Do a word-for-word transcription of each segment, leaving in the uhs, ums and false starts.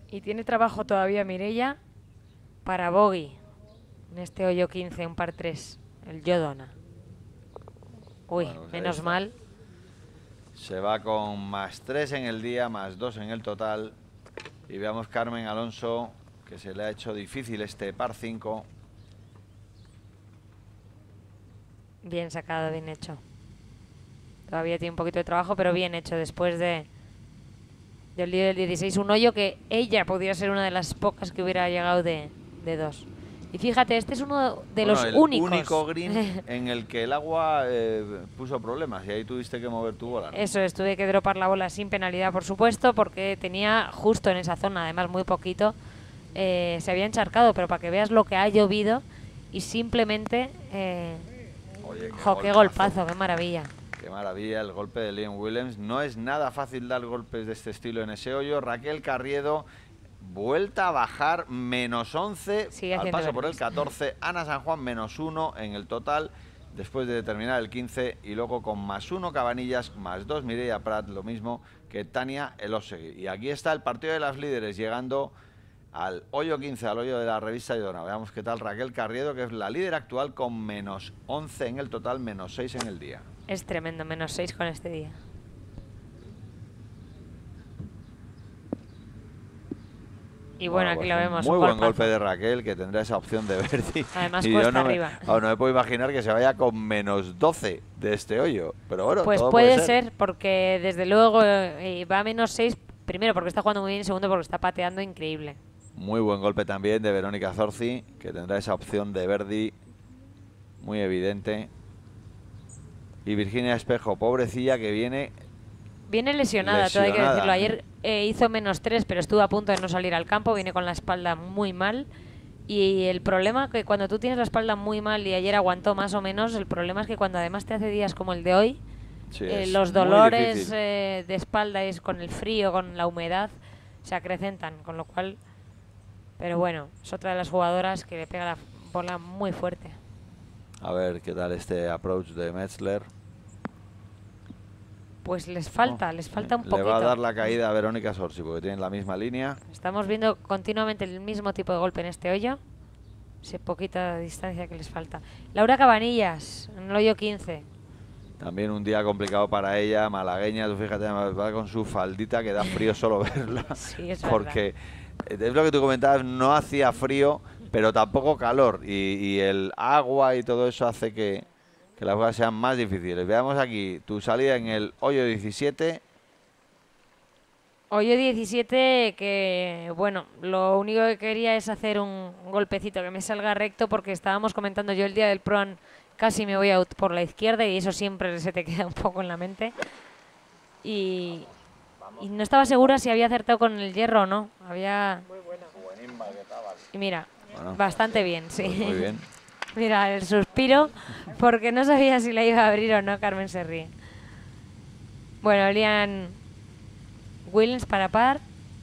Y tiene trabajo todavía Mireia para bogey en este hoyo quince, un par tres, el Yodona. Uy, Bueno, pues ahí menos está. mal. Se va con más tres en el día, más dos en el total. Y veamos Carmen Alonso, que se le ha hecho difícil este par cinco. Bien sacado, bien hecho. Todavía tiene un poquito de trabajo, pero bien hecho después de del lío del dieciséis. Un hoyo que ella podría ser una de las pocas que hubiera llegado de, de dos. Y fíjate, este es uno de Bueno, los el únicos. único green en el que el agua eh, puso problemas y ahí tuviste que mover tu bola, ¿no? Eso es, tuve que dropar la bola sin penalidad, por supuesto, porque tenía justo en esa zona, además muy poquito, eh, se había encharcado, pero para que veas lo que ha llovido y simplemente... Eh, Oye, qué, jo, qué golpazo, qué maravilla. Qué maravilla el golpe de Liam Williams. No es nada fácil dar golpes de este estilo en ese hoyo. Raquel Carriedo, vuelta a bajar, menos once, Sigue al haciendo paso por el verdes. catorce. Ana San Juan, menos uno en el total, después de terminar el quince. Y luego con más uno Cabanillas, más dos Mireia Prat, lo mismo que Tania Elosegui. Y aquí está el partido de las líderes, llegando al hoyo quince, al hoyo de la revista Yodona. Veamos qué tal Raquel Carriedo, que es la líder actual con menos once en el total, menos seis en el día. Es tremendo, menos seis con este día. Y bueno, aquí pues lo vemos. Muy un buen golpazo. golpe de Raquel, que tendrá esa opción de Verdi. Además, y cuesta yo no me, arriba. oh, no me puedo imaginar que se vaya con menos doce de este hoyo. Pero bueno, Pues todo puede, puede ser. ser, porque desde luego eh, va a menos seis. Primero, porque está jugando muy bien. Segundo, porque está pateando increíble. Muy buen golpe también de Verónica Zorzi, que tendrá esa opción de Verdi muy evidente. Y Virginia Espejo, pobrecilla, que viene... Viene lesionada, lesionada. todo hay que decirlo. Ayer eh, hizo menos tres, pero estuvo a punto de no salir al campo. Viene con la espalda muy mal. Y el problema es que cuando tú tienes la espalda muy mal y ayer aguantó más o menos, el problema es que cuando además te hace días como el de hoy, Sí, eh, es los muy dolores difícil. eh, de espalda es con el frío, con la humedad, se acrecentan. Con lo cual, pero bueno, es otra de las jugadoras que le pega la bola muy fuerte. A ver qué tal este approach de Metzler. Pues les falta, Oh, les falta un poquito. Le va a dar la caída a Verónica Zorzi, porque tienen la misma línea. Estamos viendo continuamente el mismo tipo de golpe en este hoyo. Ese poquita distancia que les falta. Laura Cabanillas, en el hoyo quince. También un día complicado para ella, malagueña. Tú fíjate, va con su faldita que da frío solo verla. Sí, es porque es lo que tú comentabas, no hacía frío, pero tampoco calor. Y, y el agua y todo eso hace que, que las cosas sean más difíciles. Veamos aquí tu salida en el hoyo diecisiete. Hoyo diecisiete que, bueno, lo único que quería es hacer un golpecito que me salga recto porque estábamos comentando yo el día del Pro Am, casi me voy out por la izquierda y eso siempre se te queda un poco en la mente. Y, y no estaba segura si había acertado con el hierro o no. Había... Y mira, Bueno, bastante bien, sí. pues muy bien. Mira, el suspiro, porque no sabía si la iba a abrir o no, Carmen se ríe. Bueno, Liam Williams para par.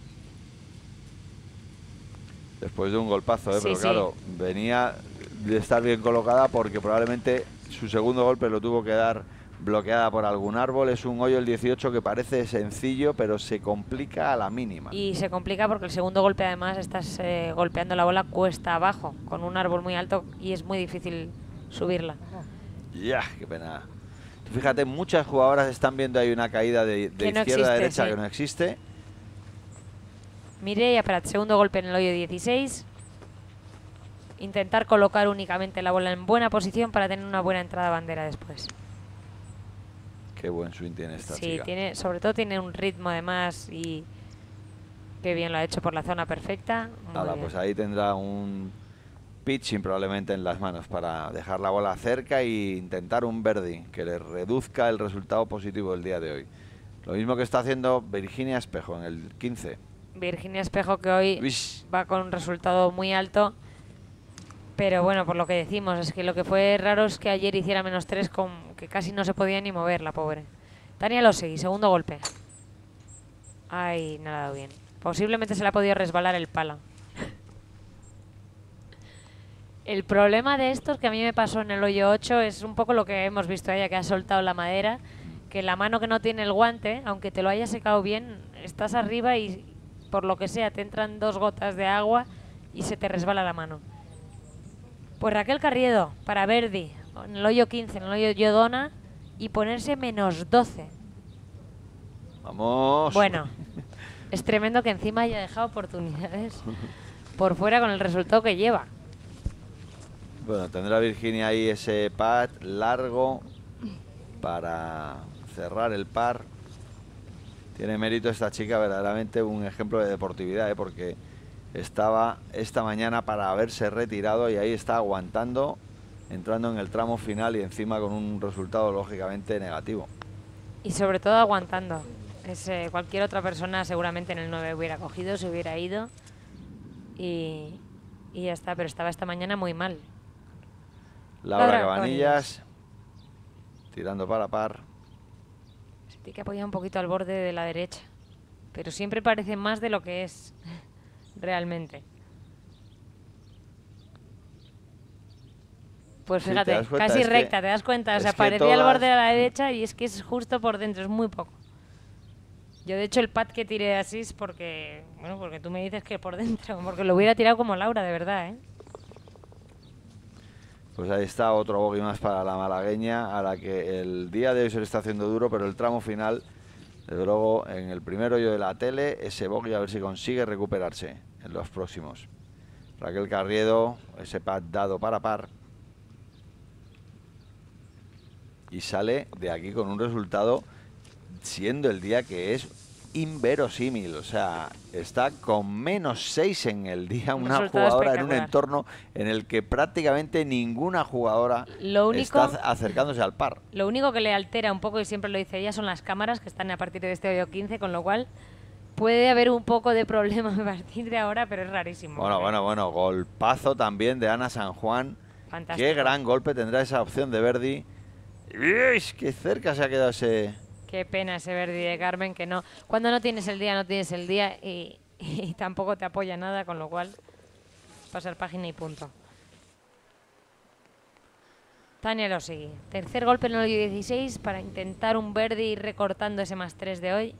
Después de un golpazo, ¿eh? Sí, Pero sí. claro, venía de estar bien colocada porque probablemente su segundo golpe lo tuvo que dar bloqueada por algún árbol. Es un hoyo el dieciocho que parece sencillo, pero se complica a la mínima. Y se complica porque el segundo golpe además estás eh, golpeando la bola cuesta abajo, con un árbol muy alto y es muy difícil subirla. Ya, qué pena. Tú fíjate, muchas jugadoras están viendo ahí una caída de, de Que no izquierda a existe, derecha sí. que no existe. Mireia Prat, segundo golpe en el hoyo dieciséis. Intentar colocar únicamente la bola en buena posición para tener una buena entrada a bandera después. Qué buen swing tiene esta Sí, chica. tiene, sobre todo tiene un ritmo además y qué bien lo ha hecho por la zona perfecta. Muy Nada, bien. pues ahí tendrá un pitching probablemente en las manos para dejar la bola cerca e intentar un birdie que le reduzca el resultado positivo del día de hoy. Lo mismo que está haciendo Virginia Espejo en el quince. Virginia Espejo que hoy Uish. va con un resultado muy alto. Pero bueno, por lo que decimos, es que lo que fue raro es que ayer hiciera menos tres, con que casi no se podía ni mover la pobre. Tania Elosegui, segundo golpe. Ay, no le ha dado bien. Posiblemente se le ha podido resbalar el palo. El problema de estos que a mí me pasó en el hoyo ocho es un poco lo que hemos visto ella, que ha soltado la madera, que la mano que no tiene el guante, aunque te lo haya secado bien, estás arriba y por lo que sea te entran dos gotas de agua y se te resbala la mano. Pues Raquel Carriedo, para Verdi, en el hoyo quince, en el hoyo Yodona, y ponerse menos doce. Vamos. Bueno, es tremendo que encima haya dejado oportunidades por fuera con el resultado que lleva. Bueno, tendrá Virginia ahí ese pad largo para cerrar el par. Tiene mérito esta chica, verdaderamente un ejemplo de deportividad, ¿eh? Porque estaba esta mañana para haberse retirado y ahí está aguantando, entrando en el tramo final y encima con un resultado lógicamente negativo. Y sobre todo aguantando. Es, eh, cualquier otra persona seguramente en el nueve hubiera cogido, se hubiera ido y, y ya está, pero estaba esta mañana muy mal. Laura, Laura Cabanillas, tirando para par. Se tiene que apoyar un poquito al borde de la derecha, pero siempre parece más de lo que es realmente. Pues Sí, fíjate, te das cuenta, casi es que- recta, te das cuenta, o sea, es que parecía al todas- borde de la derecha y es que es justo por dentro, es muy poco. Yo de hecho el pad que tiré así es porque, bueno, porque tú me dices que por dentro, porque lo hubiera tirado como Laura, de verdad, ¿eh? Pues ahí está otro bogey más para la malagueña, a la que el día de hoy se le está haciendo duro, pero el tramo final, desde luego, en el primer hoyo de la tele, ese bogey a ver si consigue recuperarse en los próximos. Raquel Carriedo, ese pad dado para par. Y sale de aquí con un resultado, siendo el día que es inverosímil. O sea, está con menos seis en el día Un una resultado jugadora en un espectacular. entorno en el que prácticamente ninguna jugadora Lo único- está ac- acercándose al par. Lo único que le altera un poco, y siempre lo dice ella, son las cámaras que están a partir de este hoyo quince, con lo cual puede haber un poco de problema a partir de ahora, pero es rarísimo. Bueno, porque- bueno, bueno, golpazo también de Ana San Juan. Fantástico. Qué gran golpe tendrá esa opción de Verdi. ¡Ish! ¡Qué cerca se ha quedado ese! Qué pena ese Verdi de Carmen, que no. Cuando no tienes el día, no tienes el día y, y tampoco te apoya nada, con lo cual pasar página y punto. Tania Elosegui. Tercer golpe en el hoyo dieciséis para intentar un Verdi ir recortando ese más tres de hoy.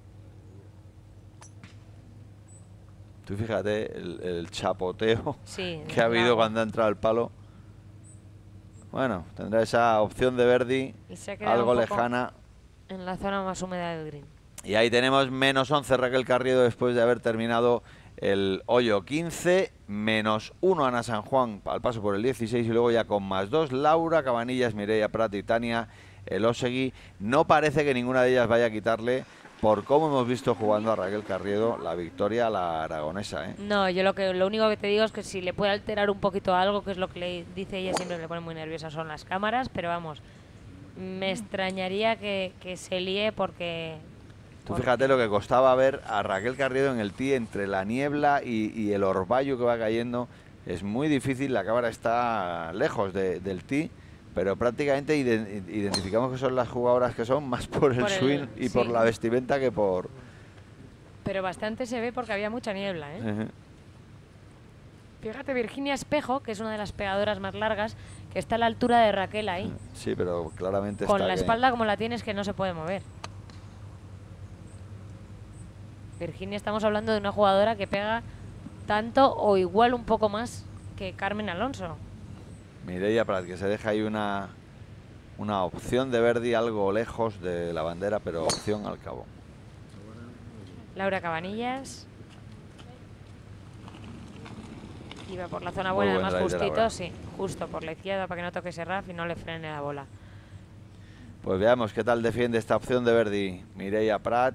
Tú fíjate el, el chapoteo Sí, que ha habido bravo. cuando ha entrado el palo. Bueno, tendrá esa opción de Verdi, Y se ha quedado algo un poco lejana. en la zona más húmeda del green. Y ahí tenemos menos once Raquel Carriedo después de haber terminado el hoyo quince, menos uno Ana San Juan al paso por el dieciséis y luego ya con más dos Laura Cabanillas, Mireia Prat y Tania Elosegui. No parece que ninguna de ellas vaya a quitarle, por cómo hemos visto jugando a Raquel Carriedo, la victoria a la aragonesa, ¿eh? No, yo lo que lo único que te digo es que si le puede alterar un poquito algo, que es lo que le dice ella, siempre le pone muy nerviosa, son las cámaras, pero vamos, me extrañaría que, que se líe porque... Tú porque- fíjate lo que costaba ver a Raquel Carriedo en el tee entre la niebla y, y el orvallo que va cayendo. Es muy difícil, la cámara está lejos de- del tee, pero prácticamente ide- identificamos que son las jugadoras que son más por el Por el- swing y por sí. la vestimenta que por... Pero bastante se ve porque había mucha niebla, ¿eh? Fíjate, Virginia Espejo, que es una de las pegadoras más largas, que está a la altura de Raquel ahí. Sí, pero claramente Con está la que- espalda como la tienes, que no se puede mover. Virginia, estamos hablando de una jugadora que pega tanto o igual un poco más que Carmen Alonso. Mireia Prat, que se deja ahí una, una opción de Verdi algo lejos de la bandera, pero opción al cabo. Laura Cabanillas. Iba por la zona Muy buena, buen además drive de Laura. justito, sí, justo por la izquierda para que no toque ese raf y no le frene la bola. Pues veamos qué tal defiende esta opción de Verdi. Mireia Prat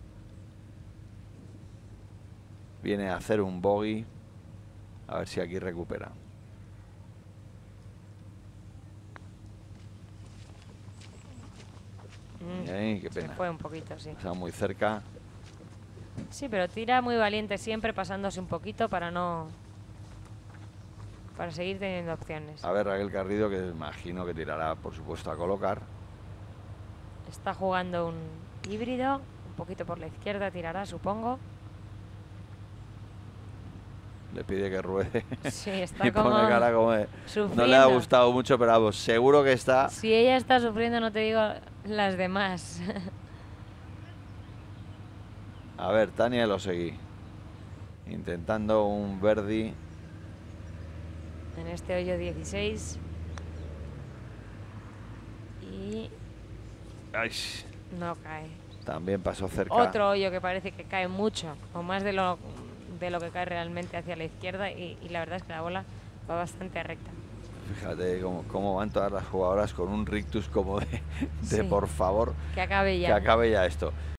viene a hacer un bogey. A ver si aquí recupera. Mm, Ay, qué se pena. fue un poquito, sí. Está muy cerca. Sí, pero tira muy valiente siempre, pasándose un poquito para no... para seguir teniendo opciones. A ver, Raquel Carriedo, que imagino que tirará, por supuesto, a colocar. Está jugando un híbrido, un poquito por la izquierda tirará, supongo. Le pide que ruede. Sí, está y como pone cara como de- No le ha sufriendo. gustado mucho, pero vamos, seguro que está... Si ella está sufriendo, no te digo las demás. A ver, Tania Elosegui. intentando un birdie. En este hoyo dieciséis. Y Ay, no cae. también pasó cerca. Otro hoyo que parece que cae mucho, o más de lo, de lo que cae realmente hacia la izquierda, y, y la verdad es que la bola va bastante recta. Fíjate cómo, cómo van todas las jugadoras con un rictus como de, de Sí. por favor, Que acabe ya. que acabe ya esto.